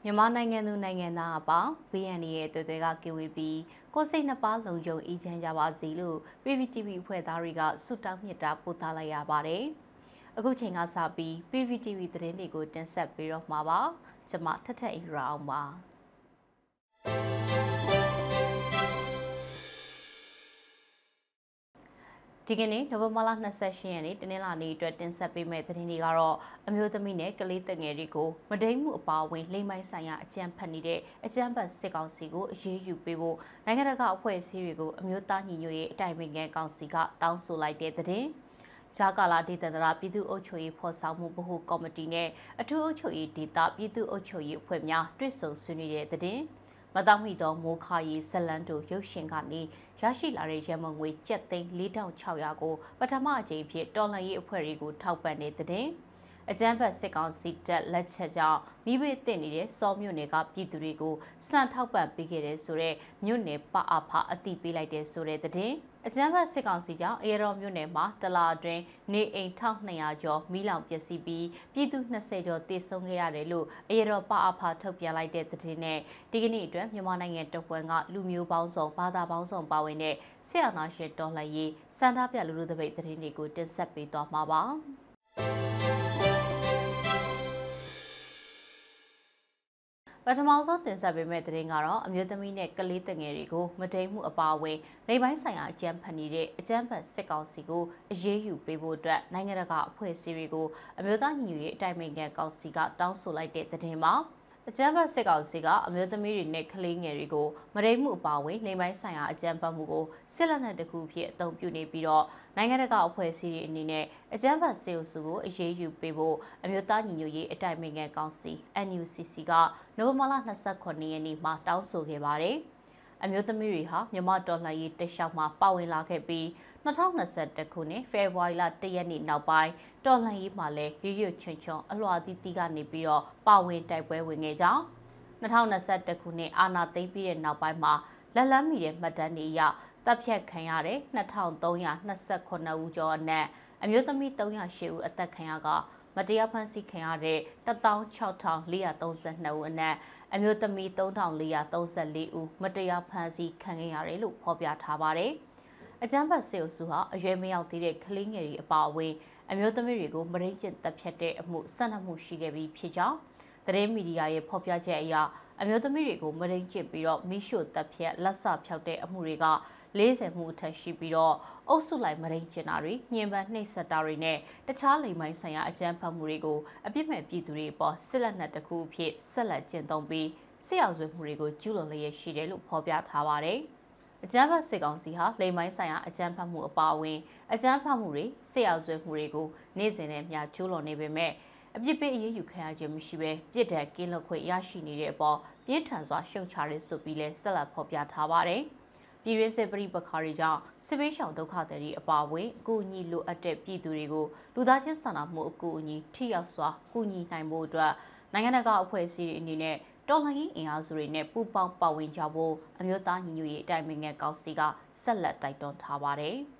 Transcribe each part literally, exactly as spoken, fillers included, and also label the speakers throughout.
Speaker 1: မြန်မာနိုင်ငံသူနိုင်ငံသားအပေါင်း B N A ရဲ့တွေ့တွေကကဝေးပြီးကိုစိတ်နှစ်ပါးလုံခြုံအေးချမ်းကြပါစေလို့ P V T V အဖွဲ့သားတွေကဆုတောင်းမြတ်တာပို့သလိုက်ရပါတယ်။အခုချိန်ကစပြီး P V T V သတင်းတွေကိုတင်ဆက်ပေးတော့မှာပါ။ကျွန်မထထအိရာအောင်ပါ။ဒီကနေ့နိုဝင်ဘာလ၂၈ရက်နေ့တနင်္လာနေ့အတွက်တင်ဆက်ပေးမယ့်သတင်းတွေကတော့အမျိုးသမီးနဲ့ကလေးငယ်တွေကိုမဒိမ်းမှုအပါအဝင်လိမ်မိုင်းဆိုင်ရာအကြမ်းဖက်နေတဲ့အကြမ်းဖက်စစ်ကောင်စီကိုအရေးယူပေးဖို့နိုင်ငံတကာအဖွဲ့အစည်းတွေကိုအမျိုးသားညီညွတ်ရေးအတိုင်ပင်ခံကောင်စီကတောင်းဆိုလိုက်တဲ့သတင်း။ဂျာကာလာဒေသန္တရပြည်သူ့အုပ်ချုပ်ရေးဖော်ဆောင်မှုဗဟိုကော်မတီနဲ့အထူးအုပ်ချုပ်ရေးဒေသပြည်သူ့အုပ်ချုပ်ရေးအဖွဲ့များတွဲဆုံဆွေးနွေးတဲ့သတင်း။မတော်မီသောမိုးခါရီဇလန်တို့ရုပ်ရှင်ကနေရရှိလာတဲ့ရမငွေကျပ်သိန်း၄ထောင်၆ရာကိုပထမအကြိမ်ဖြစ်တော်လှန်ရေးအဖွဲ့တွေကိုထောက်ပံ့နေတဲ့တဲ့အကြမ်းဖက်စစ်ကောင်စီတပ်လက်ချက်ကြောင့်မိဘတင်နေတဲ့စောမြို့နယ်ကပြည်သူတွေကိုစံထောက်ပံ့ပေးခဲ့တဲ့ဆိုတဲ့မြို့နယ်ပအဖအတိပေးလိုက်တဲ့ဆိုတဲ့တဲ့အကြမ်းဖက်စစ်ကောင်စီကြောင့်အေရော်မြို့နယ်မှာတလာအတွင်းနေအိမ်၁၂၀၀ကျော်မိလောင်ပျက်စီးပြီးပြည်သူ၂၀ကျော်တေဆုံးခဲ့ရတယ်လို့အေရော်ပအဖထုတ်ပြန်လိုက်တဲ့သတင်းနဲ့ဒီကနေ့အတွက်မြန်မာနိုင်ငံတဝန်းကလူမျိုးပေါင်းစုံဘာသာပေါင်းစုံပါဝင်တဲ့ဆရာနာရှင်တော်လှန်ရေးစံသားပြလူလူတပိတ်သတင်းတွေကိုတင်ဆက်ပေးသွားမှာပါပထမဆုံးတင်ဆက်ပေးမယ့်သတင်းကတော့အမျိုးသမီးနဲ့ကလေးငယ်တွေကိုမဒိမ်းမှုအပါအဝင်လိမ်ပိုင်းဆိုင်ရာအကြမ်းဖက်နေတဲ့အကြမ်းဖက်စစ်ကောင်စီကိုအရေးယူပေးဖို့အတွက်နိုင်ငံတကာအဖွဲ့အစည်းတွေကိုအမျိုးသားညီညွတ်ရေးအတိုင်ပင်ခံကောင်စီကတောင်းဆိုလိုက်တဲ့သတင်းပါအကြမ်းဖက်စစ်ကောင်စီကအမျိုးသမီးတွေနဲ့ကလေးငယ်တွေကိုမဒိမ်းမှုအပါအဝင်လိမ်ပိုင်းဆိုင်ရာအကြမ်းဖက်မှုကိုစစ်လက်နက်တစ်ခုဖြစ်အသုံးပြုနေပြီးတော့နိုင်ငံတကာအဖွဲ့အစည်းတွေအနေနဲ့အကြမ်းဖက်စစ်အုပ်စုကိုအရေးယူပေးဖို့အမျိုးသားညီညွတ်ရေးအတိုင်ပင်ခံကောင်စီ N U C C ကနိုဝင်ဘာလ၂၉ရက်နေ့မှာတောင်းဆိုခဲ့ပါတယ်။အမျိုးသမီးတွေဟာမြန်မာတော်လှန်ရေးတက်လျှောက်မှာပါဝင်လာခဲ့ပြီး၂၀၂၁ခုနှစ်ဖေဖော်ဝါရီလ၁ရက်နေ့နောက်ပိုင်းတော်လှန်ရေးမှာလည်းရွရွချွန်ချွန်အလွှာသီးသီးကနေပြီးတော့ပါဝင်တိုက်ပွဲဝင်ခဲ့ကြောင်း၂၀၂၁ခုနှစ်အာဏာသိမ်းပြီးတဲ့နောက်ပိုင်းမှာလက်လန်းမီတဲ့မှတ်တမ်းတွေအရတပ်ဖြတ်ခံရတဲ့၂၃၂၈ဦးကျော်အနက်အမျိုးသမီး၃၀၈ဦးအသက်ခံရကမတရားဖမ်းဆီးခံရတဲ့၁၆၄၃၂ဦးအနက်အမျိုးသမီး၃၄၃၄ဦးမတရားဖမ်းဆီးခံခဲ့ရတယ်လို့ဖော်ပြထားပါတယ်။အကြမ်းဖက်စစ်အုပ်စုဟာအရွယ်မရောက်သေးတဲ့ကလေးငယ်တွေအပါအဝင်အမျိုးသမီးတွေကိုမရင်းကျင့်တပ်ဖြတ်တဲ့အမှုဆက်နမှုရှိခဲ့ပြီးဖြစ်ကြောင်းသတင်းမီဒီယာရဲ့ဖော်ပြချက်အရအမျိုးသမီးတွေကိုမရင်းကျင့်ပြီးတော့မိရှို့တပ်ဖြတ်လက်ဆဖြောက်တဲ့အမှုတွေက၄၀မှုအထက်ရှိပြီးတော့အုပ်စုလိုက်မရင်းကျင်တာတွေညှဉ်းပန်းနှိပ်စက်တာတွေနဲ့တခြားလိမ်မိုင်းဆိုင်ရာအကြမ်းဖက်မှုတွေကိုအပြစ်မဲ့ပြည်သူတွေပေါ်စစ်လက်နက်တစ်ခုအဖြစ်ဆက်လက်ကျင့်သုံးပြီးစစ်ရောက်ဆွေးမှုတွေကိုကျူးလွန်လျက်ရှိတယ်လို့ဖော်ပြထားပါတယ်။အကြမ်းဖက်စစ်ကောင်စီဟာလိမ်မိုင်းဆိုင်ရာအကြမ်းဖက်မှုအပါအဝင်အကြမ်းဖက်မှုတွေစစ်ရောက်ဆွေးမှုတွေကိုနေ့စဉ်နဲ့မျှကျူးလွန်နေပေမဲ့အပြစ်ပေးအရေးယူခံရခြင်းမရှိဘဲပြစ်ဒဏ်ကင်းလွတ်ခွင့်ရရှိနေတဲ့အပေါ်ပြင်းထန်စွာရှုံချရဲဆိုပြီးလဲဆက်လက်ဖော်ပြထားပါတယ်။ပြည်ရင်းစစ်ပရိပခါတွေကြောင့်စစ်ဘေးရှောင်ဒုက္ခသည်တွေအပါအဝင်အကူအညီလိုအပ်တဲ့ပြည်သူတွေကိုလူသားချင်းစာနာမှုအကူအညီထိရောက်စွာကူညီနိုင်ဖို့အတွက်နိုင်ငံတကာအဖွဲ့အစည်းတွေအနေနဲ့တော်လှန်ရေးအင်အားစုတွေနဲ့ပူးပေါင်းပါဝင်ကြဖို့အမျိုးသားညီညွတ်ရေးအတိုင်ပင်ခံကောင်စီကဆက်လက်တိုက်တွန်းထားပါတယ်။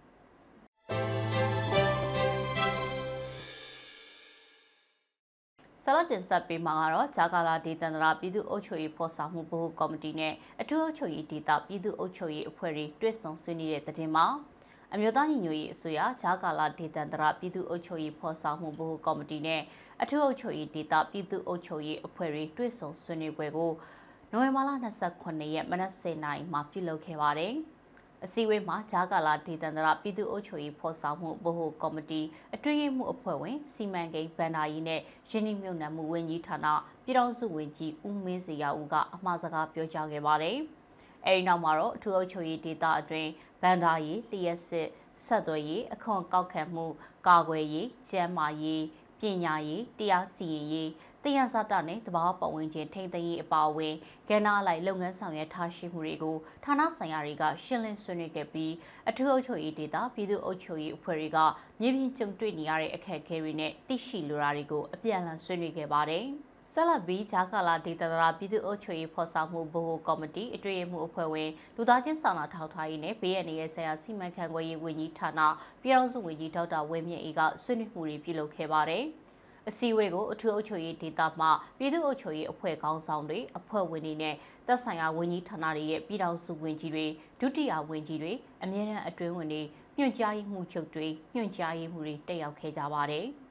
Speaker 1: ဆလတ်တင်ဆက်ပေးမှာကတော့ဂျာကာလာဒေသန္တရပြည်သူ့အုပ်ချုပ်ရေးဖော်ဆောင်မှုဗဟိုကော်မတီနဲ့အထူးအုပ်ချုပ်ရေးဒေသပြည်သူ့အုပ်ချုပ်ရေးအဖွဲ့တွေတွဲဆုံဆွေးနွေးတဲ့တဲ့တင်မှာအမျိုးသားညီညွတ်ရေးအစိုးရဂျာကာလာဒေသန္တရပြည်သူ့အုပ်ချုပ်ရေးဖော်ဆောင်မှုဗဟိုကော်မတီနဲ့အထူးအုပ်ချုပ်ရေးဒေသပြည်သူ့အုပ်ချုပ်ရေးအဖွဲ့တွေတွဲဆုံဆွေးနွေးပွဲကိုနိုဝင်ဘာလ၂၉ရက်မနက်၁၀နာရီမှာပြုလုပ်ခဲ့ပါတယ်။အစည်းအဝေးမှာဂျာကာလာဒေသန္တရပြည်သူ့အုပ်ချုပ်ရေးဖော်ဆောင်မှုဗဟိုကော်မတီအတွင်းရေးမှူးအဖွဲ့ဝင်စီမံကိန်းဗန္ဒာယီနဲ့ရင်းနှီးမြှုပ်နှံမှုဝန်ကြီးဌာနပြည်ထောင်စုဝန်ကြီးဦးမင်းစရာဦးကအမှားစကားပြောကြားခဲ့ပါတယ်။အဲဒီနောက်မှာတော့အထူးအုပ်ချုပ်ရေးဒေသအတွင်းဗန္ဒာယီလျှက်စစ်ဆက်သွယ်ရေးအခွန်ကောက်ခံမှုကာကွယ်ရေးကျန်းမာရေးပညာရေးတရားစီရင်ရေးတရားစတာနဲ့တဘာပတ်ဝန်းကျင်ထိန်းသိမ်းရေးအပါအဝင်ကဏ္ဍအလိုက်လုပ်ငန်းဆောင်ရွက်ထားရှိမှုတွေကိုဌာနဆိုင်ရာတွေကရှင်းလင်းဆွေးနွေးခဲ့ပြီးအထူးအုပ်ချုပ်ရေးဒေသပြည်သူ့အုပ်ချုပ်ရေးအဖွဲ့တွေကမြေပြင်ကြုံတွေ့နေရတဲ့အခက်အခဲတွေနဲ့သိရှိလိုတာတွေကိုအပြန်အလှန်ဆွေးနွေးခဲ့ပါတယ်။ဆက်လက်ပြီးဂျာကာလာဒေသန္တရပြည်သူ့အုပ်ချုပ်ရေးဖော်ဆောင်မှုဗဟိုကော်မတီအတွင်းရေးမှူးအဖွဲ့ဝင်လူသားချင်းစာနာထောက်ထားရေးနဲ့ဘေးအန္တရာယ်ဆိုင်ရာစီမံခန့်ခွဲရေးဝန်ကြီးဌာနပြည်ထောင်စုဝန်ကြီးဒေါက်တာဝင်းမြင့်အေးကဆွေးနွေးမှုတွေပြုလုပ်ခဲ့ပါတယ်။အစည်းအဝေးကိုအထူးအုပ်ချုပ်ရေးဒေသမှပြည်သူ့အုပ်ချုပ်ရေးအဖွဲ့ခေါင်းဆောင်တွေအဖွဲ့ဝင်တွေနဲ့သက်ဆိုင်ရာဝန်ကြီးဌာနတွေရဲ့ပြည်ထောင်စုဝန်ကြီးတွေဒုတိယဝန်ကြီးတွေအမြဲတမ်းအတွင်းဝန်တွေညွှန်ကြားရေးမှူးချုပ်တွေညွှန်ကြားရေးမှူးတွေတက်ရောက်ခဲ့ကြပါတယ်။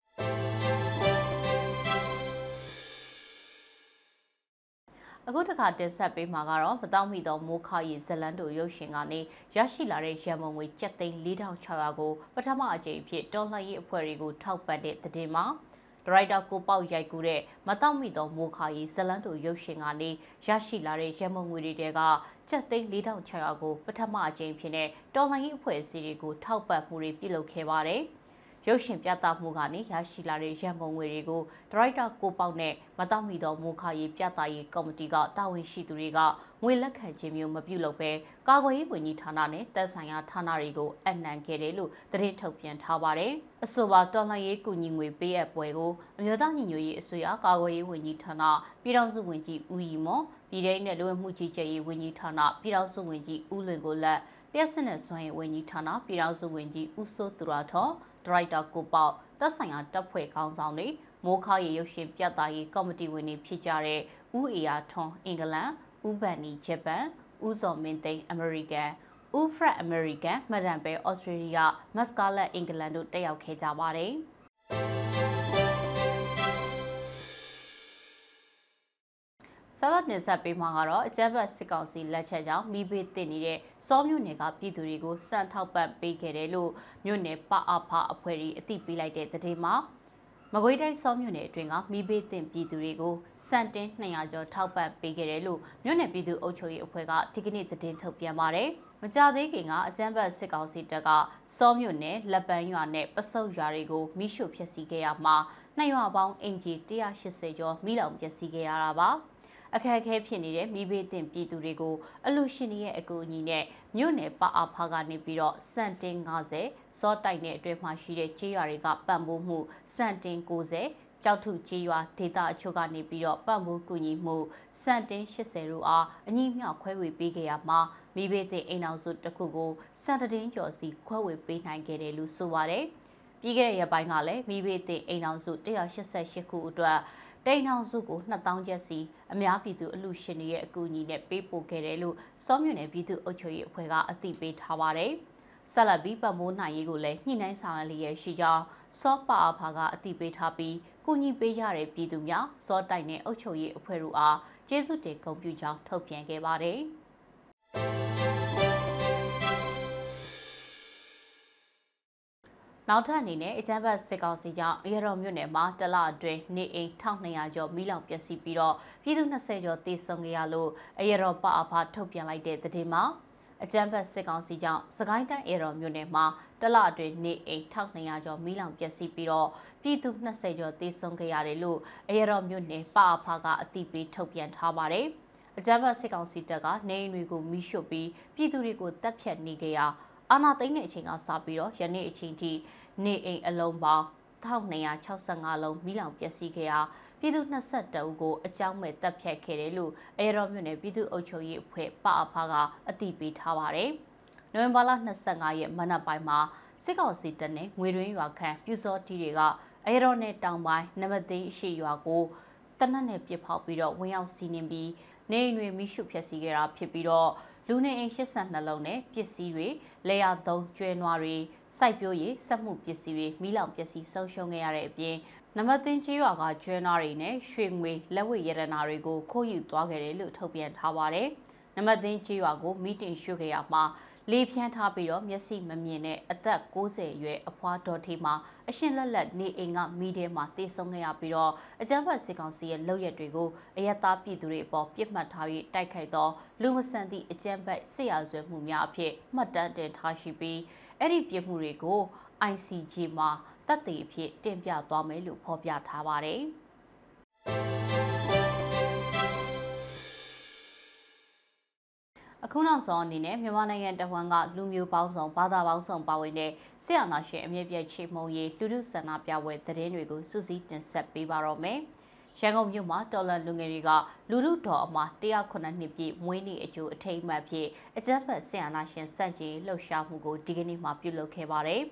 Speaker 1: အခုတခါတင်ဆက်ပေးမှာကတော့မတောင့်မိသောမိုးခါရီဇလန်တို့ရုပ်ရှင်ကနေရရှိလာတဲ့ရန်ပုံငွေကျပ်သိန်း၄ထောင်၆ရာကိုပထမအကြိမ်အဖြစ်တော်လှန်ရေးအဖွဲ့တွေကိုထောက်ပံ့တဲ့သတင်းမှာဒရိုက်တာကိုပေါက်ရိုက်ကူးတဲ့မတောင့်မိသောမိုးခါရီဇလန်တို့ရုပ်ရှင်ကနေရရှိလာတဲ့ရန်ပုံငွေတွေကကျပ်သိန်း၄ထောင်၆ရာကိုပထမအကြိမ်ဖြစ်တဲ့တော်လှန်ရေးအဖွဲ့အစည်းတွေကိုထောက်ပံ့မှုတွေပြုလုပ်ခဲ့ပါတယ်။ရုပ်ရှင်ပြသမှုကနေရရှိလာတဲ့ရန်ပုံငွေတွေကိုဒရိုက်တာကိုပေါက်နဲ့မတောင့်မိသောမိုးခါရီပြသရေးကော်မတီကတာဝန်ရှိသူတွေကငွေလက်ခံခြင်းမျိုးမပြုလုပ်ဘဲကာကွယ်ရေးဝန်ကြီးဌာနနဲ့တပ်ဆိုင်ရာဌာနတွေကိုအနှံခဲ့တယ်လို့သတင်းထုတ်ပြန်ထားပါတယ်။အဆိုပါတော်လှန်ရေးကူညီငွေပေးအပ်ပွဲကိုအမျိုးသားညီညွတ်ရေးအစိုးရကာကွယ်ရေးဝန်ကြီးဌာနပြည်ထောင်စုဝန်ကြီးဦးရီမော်ပြည်ထောင်နဲ့လူဝင်မှုကြီးကြပ်ရေးဝန်ကြီးဌာနပြည်ထောင်စုဝန်ကြီးဦးလွင်ကိုလက်လျှက်စစ်နဲ့စွမ်းရည်ဝန်ကြီးဌာနပြည်ထောင်စုဝန်ကြီးဦးစိုးသူရထော်ဒရိုက်တာကိုပေါက်သက်ဆိုင်ရာတပ်ဖွဲ့ခေါင်းဆောင်တွေမိုးခါရီရုပ်ရှင်ပြသရေးကော်မတီဝင်တွေဖြစ်ကြတဲ့ဦးအေယာထွန်းအင်္ဂလန်ဦးဗန်နီဂျပန်ဦးစောမင်းသိန်းအမေရိကန်ဦးဖရက်အမေရိကန်မဒန်ပဲဩစတြေးလျမတ်စကာလက်အင်္ဂလန်တို့တက်ရောက်ခဲ့ကြပါတယ်။ဆလတ်နေဆက်ပေးမှာကတော့အကြမ်းဖက်စစ်ကောင်စီလက်ချက်ကြောင့်မိဘေးတင်နေတဲ့စောမြို့နယ်ကပြည်သူတွေကိုစံထောက်ပံ့ပေးခဲ့တယ်လို့မြို့နယ်ပအဖအဖွဲ့ကြီးအသိပေးလိုက်တဲ့သတင်းမှာမကွေးတိုင်းစောမြို့နယ်အတွင်းကမိဘေးတင်ပြည်သူတွေကိုစံတင်နှစ်ရာကျော်ထောက်ပံ့ပေးခဲ့တယ်လို့မြို့နယ်ပြည်သူ့အုပ်ချုပ်ရေးအဖွဲ့ကဒီကနေ့သတင်းထုတ်ပြန်ပါတယ်။မကြသေးခင်ကအကြမ်းဖက်စစ်ကောင်စီတပ်ကစောမြို့နယ်လက်ပန်းရွာနဲ့ပစုပ်ရွာတွေကိုမိရှုဖျက်ဆီးခဲ့ရမှာနှစ်ရွာပေါင်းအင်ဂျီ၁၈၀ကျော်မိလောင်ပျက်စီးခဲ့ရတာပါ။အခက်အခဲဖြစ်နေတဲ့မိဘေးတင်ပြည်သူတွေကိုအလူရှင်တွေရဲ့အကူအညီနဲ့မြို့နယ်ပအဖကနေပြီးတော့စံတင်၅၀စောတိုက်နယ်အတွင်းမှာရှိတဲ့ကြေးရွာတွေကပံ့ပိုးမှုစံတင်၉၀ကြောက်ထုကြေးရွာဒေသအချို့ကနေပြီးတော့ပံ့ပိုးကူညီမှုစံတင်၈၀တို့အားအညီမျှခွဲဝေပေးခဲ့ရမှာမိဘေးတင်အိမ်အောင်စုတစ်ခုကိုစံတည်င်းကျော်စီခွဲဝေပေးနိုင်ခဲ့တယ်လို့ဆိုပါတယ်။ပြီးခဲ့တဲ့ရက်ပိုင်းကလည်းမိဘေးတင်အိမ်အောင်စု၁၈၈ခုအတွက်တိန်အောင်စုကိုနှစ်သောင်းကျပ်စီအများပြည်သူအလူရှင်တွေရဲ့အကူအညီနဲ့ပေးပို့ခဲ့တယ်လို့စောမြို့နယ်ပြည်သူ့အုပ်ချုပ်ရေးအဖွဲ့ကအသိပေးထားပါတယ်။ဆက်လက်ပြီးပတ်မိုးနိုင်ရေးကိုလည်းညှိနှိုင်းဆောင်ရွက်လျက်ရှိကြောင်းစောပါအဖာကအသိပေးထားပြီးကူညီပေးရတဲ့ပြည်သူများစောတိုက်နဲ့အုပ်ချုပ်ရေးအဖွဲ့တို့အားကျေးဇူးတင်ဂုဏ်ပြုကြောင်းထုတ်ပြန်ခဲ့ပါတယ်။နောက်ထပ်အနေနဲ့အကြမ်းဖက်စစ်ကောင်စီကြောင့်အရတော်မြို့နယ်မှာတလအတွင်းနေအိမ်၁၂၀၀ကျော်မိလောင်ပျက်စီးပြီးတော့ပြည်သူ၂၀ကျော်တေဆုံးခဲ့ရလို့အရတော်ပအဖထုတ်ပြန်လိုက်တဲ့သတင်းမှာအကြမ်းဖက်စစ်ကောင်စီကြောင့်စကိုင်းတိုင်းအရတော်မြို့နယ်မှာတလအတွင်းနေအိမ်၁၂၀၀ကျော်မိလောင်ပျက်စီးပြီးတော့ပြည်သူ၂၀ကျော်တေဆုံးခဲ့ရတယ်လို့အရတော်မြို့နယ်ပအဖကအသိပေးထုတ်ပြန်ထားပါတယ်။အကြမ်းဖက်စစ်ကောင်စီတပ်ကနေအိမ်တွေကိုမိရှို့ပြီးပြည်သူတွေကိုတပ်ဖြတ်နေကြရာအာဏာသိမ်းတဲ့အချိန်ကစပြီးတော့ယနေ့အချိန်ထိနေအိမ်အလုံးပေါင်း၁၂၆၅လုံးမိလောင်ပျက်စီးခဲ့ရာပြည်သူ၂၁ဦးကိုအကြောင်းမဲ့တပ်ဖြတ်ခဲ့တယ်လို့အရတော်မြို့နယ်ပြည်သူ့အုပ်ချုပ်ရေးအဖွဲ့ပအဖကအသိပေးထားပါတယ်။နိုဝင်ဘာလ၂၅ရက်မနက်ပိုင်းမှာစစ်ကောင်စီတပ်နဲ့ငွေရင်းရွာခန့်ပြူစောတီတွေကအရတော်နယ်တောင်ပိုင်းနမသိန်းရှိရွာကိုတနက်နဲ့ပစ်ဖောက်ပြီးတော့ဝင်ရောက်စီးနင်းပြီးနေအိမ်တွေမိရှုဖျက်ဆီးခဲ့တာဖြစ်ပြီးတော့လူနေအိမ်၈၂လုံးနဲ့ပစ္စည်းတွေလေယာသုံးကျွဲနွားတွေစိုက်ပျိုးရေးစက်မှုပစ္စည်းတွေမိလောင်ပစ္စည်းဆုံးရှုံးခဲ့ရတဲ့အပြင်နမသိန်းကြီးရွာကကျွဲနွားတွေနဲ့ရွှေငွေလက်ဝတ်ရတနာတွေကိုခိုးယူသွားခဲ့တယ်လို့ထုတ်ပြန်ထားပါတယ်။နမသိန်းကြီးရွာကိုမိတင်ရွှေ့ခဲ့ရမှာလေဖြန်းထားပြီးတော့မျက်စိမမြင်တဲ့အသက်၉၀အရွယ်အဖွားဒေါ်ထေးမှာအရှင်လက်လက်နေအိမ်ကမိထဲမှာတေဆုံးခဲ့ရပြီးတော့အကြမ်းဖက်စစ်ကောင်စီရဲ့လုပ်ရက်တွေကိုအယက်သားပြည်သူတွေအပေါ်ပြစ်မှတ်ထားပြီးတိုက်ခိုက်သောလူမဆန်သည့်အကြမ်းဖက်စစ်ရာဇဝတ်မှုများအဖြစ်မှတ်တမ်းတင်ထားရှိပြီးအဲ့ဒီပြစ်မှုတွေကို I C J မှာတပ်တွေအဖြစ်တင်ပြသွားမယ်လို့ဖော်ပြထားပါတယ်။အခုနောက်ဆုံးအနေနဲ့မြန်မာနိုင်ငံတဝန်းကလူမျိုးပေါင်းစုံဘာသာပေါင်းစုံပါဝင်တဲ့ဆရာနာရှင်အမြင့်ပြည့်ချေမှုန်ရေးလူထုဆန္ဒပြပွဲသတင်းတွေကိုစူးစီးတင်ဆက်ပေးပါတော့မယ်။ရန်ကုန်မြို့မှာတော်လန်လူငယ်တွေကလူထုတော်အမှာ၁၀၇နှစ်ပြည့်မွေးနေ့အကျိုးအထိမ်းအမှတ်ဖြင့်အကြမ်းဖက်ဆရာနာရှင်စန့်ကျင်လှုပ်ရှားမှုကိုဒီကနေ့မှပြုလုပ်ခဲ့ပါတယ်။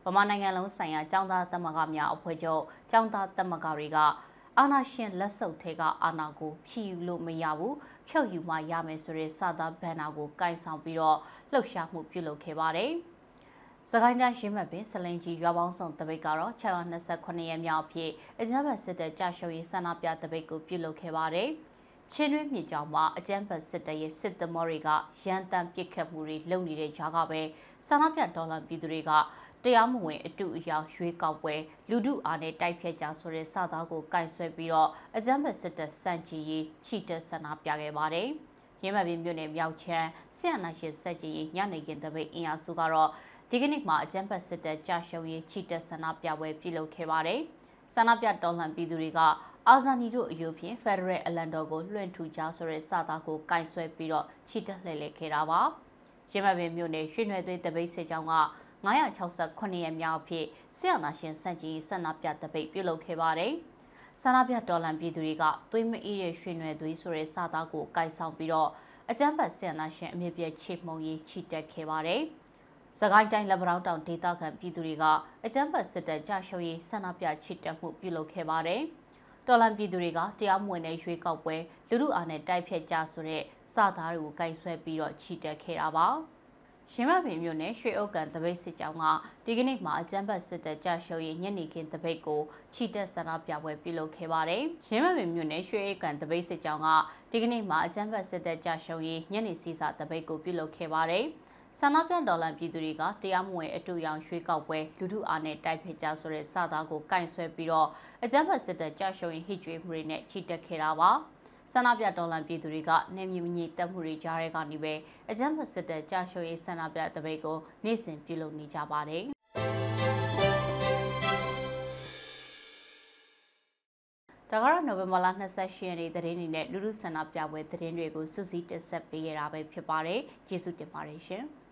Speaker 1: မာနိုင်ငံလုံးဆိုင်ရာကျောင်းသားသမဂ္ဂများအဖွဲ့ချုပ်ကျောင်းသားသမဂ္ဂတွေကအာဏာရှင်လက်စုပ်ထဲကအာဏာကိုဖြည့်ယူလို့မရဘူးဖြုတ်ယူမှရမယ်ဆိုတဲ့စာသားဘန်နာကိုကင်ဆောင်ပြီးတော့လှုပ်ရှားမှုပြုလုပ်ခဲ့ပါတယ်။စကိုင်းတိုင်းရင်းမှတ်ပင်စလင်ကြီးရွာပေါင်းစုံတပိတ်ကတော့၆၂၈ရက်မြောက်အဖြစ်အကြမ်းဖက်စစ်တပ်ကြာရှုံးရေးဆန္ဒပြတပိတ်ကိုပြုလုပ်ခဲ့ပါတယ်။ချင်းတွင်းမြေကြောင်မှာအကြမ်းဖက်စစ်တပ်ရဲ့စစ်သမောတွေကရန်တမ်းပစ်ခတ်မှုတွေလုပ်နေတဲ့ကြားကပဲဆန္ဒပြဒေါ်လာပြည်သူတွေကတရားမဝင်အတူအယောင်ရွေးကောက်ပွဲလူထုအားနဲ့တိုက်ဖြတ်ကြဆိုတဲ့စာသားကိုကင်ဆွဲပြီးတော့အကြမ်းဖက်စစ်တပ်စန့်ကျင်ရေးချီတက်ဆန္ဒပြခဲ့ပါတယ်။ရင်းမှတ်ပင်မြို့နယ်မြောက်ချမ်းဆရာနာရှင်စက်ကြီးညနေခင်းတပိတ်အင်အားစုကတော့ဒီကနေ့မှာအကြမ်းဖက်စစ်တပ်ကြာရှုံးရေးချီတက်ဆန္ဒပြပွဲပြုလုပ်ခဲ့ပါတယ်။ဆန္ဒပြတော်လှန်ပြည်သူတွေကအာဇာနည်တို့အယူဖြင့်ဖက်ဒရယ်အလံတော်ကိုလွှင့်ထူကြဆိုတဲ့စာသားကိုကင်ဆွဲပြီးတော့ချီတက်လှည့်လည်ခဲ့တာပါ။ရင်းမှတ်ပင်မြို့နယ်ရွှေနွယ်သွေးတပိတ်စစ်ကြောင်းက၅၆၈ရက်မြောက်အဖြစ်ဆရာနာရှင်စန့်ကျင်ဆန္ဒပြတပိတ်ပြုလုပ်ခဲ့ပါတယ်။ဆန္ဒပြတော်လှန်ပြည်သူတွေကသွေးမအေးတဲ့ရွှေနွယ်သွေးဆိုတဲ့စာသားကိုကိုင်ဆောင်ပြီးတော့အကြမ်းဖက်ဆရာနာရှင်အမြင့်ပြည့်ချေမှုန်ရေးချီတက်ခဲ့ပါတယ်။စကိုင်းတိုင်းလက်ပံတောင်ဒေသခံပြည်သူတွေကအကြမ်းဖက်စစ်တပ်ကြာရှုံးရေးဆန္ဒပြချီတက်မှုပြုလုပ်ခဲ့ပါတယ်။တော်လှန်ပြည်သူတွေကတရားမဝင်တဲ့ရွေးကောက်ပွဲလူထုအားနဲ့တိုက်ဖြတ်ကြဆိုတဲ့စာသားတွေကိုကိုင်ဆွဲပြီးတော့ချီတက်ခဲ့တာပါ။ရင်းမှတ်ပင်မြို့နယ်ရွှေအုပ်ကန်တပိတ်စစ်ကြောင်းကဒီကနေ့မှာအကြမ်းဖက်စစ်တပ်ကြာရှုံးရေးညနေခင်းတပိတ်ကိုချီတက်ဆန္ဒပြပွဲပြုလုပ်ခဲ့ပါတယ်။ရင်းမှတ်ပင်မြို့နယ်ရွှေအုပ်ကန်တပိတ်စစ်ကြောင်းကဒီကနေ့မှာအကြမ်းဖက်စစ်တပ်ကြာရှုံးရေးညနေစီစာတပိတ်ကိုပြုလုပ်ခဲ့ပါတယ်။ဆန္ဒပြဒေါ်လာပြည်သူတွေကတရားမဝင်အတူရောင်ရွှေကောက်ပွဲလူထုအားနဲ့တိုက်ဖိကြဆိုတဲ့စာသားကိုကင်ဆွဲပြီးတော့အကြမ်းဖက်စစ်တပ်ကြာရှုံးရေးဟစ်ကြွေးမှုတွေနဲ့ချီတက်ခဲ့တာပါဆန္ဒပြဒေါ်လာပြည်သူတွေကနေမြင့်မြင့်တက်မှုတွေကြားတဲ့ကနေပဲအကြမ်းဖက်စစ်တပ်ကြာရှုံးရေးဆန္ဒပြတပိတ်ကိုနေ့စဉ်ပြုလုပ်နေကြပါတယ်ဒါကတော့နိုဝင်ဘာလ၂၈ရက်နေ့သတင်းတွေနဲ့လူလူဆန္ဒပြပွဲသတင်းတွေကိုစုစည်းတင်ဆက်ပေးရတာပဲဖြစ်ပါတယ်ကျေးဇူးတင်ပါတယ်ရှင်